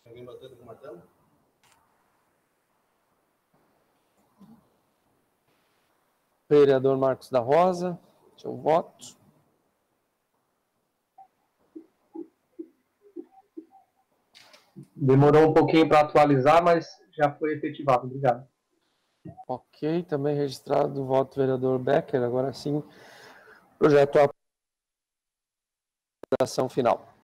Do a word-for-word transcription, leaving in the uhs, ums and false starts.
Alguém batendo com o martelo? Vereador Marcos da Rosa, seu voto. Demorou um pouquinho para atualizar, mas já foi efetivado. Obrigado. Ok, também registrado o voto do vereador Becker. Agora sim, projeto a ação final.